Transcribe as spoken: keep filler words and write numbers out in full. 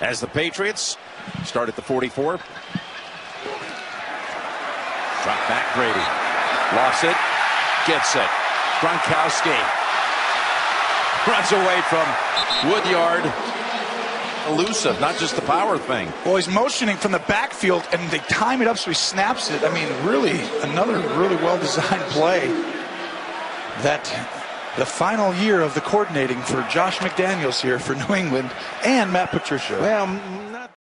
as the Patriots start at the forty-four. Drop back Brady. Lost it. Gets it. Gronkowski runs away from Woodyard. Elusive, not just the power thing. Well, he's motioning from the backfield, and they time it up so he snaps it. I mean, really, another really well-designed play. That the final year of the coordinating for Josh McDaniels here for New England and Matt Patricia. Well,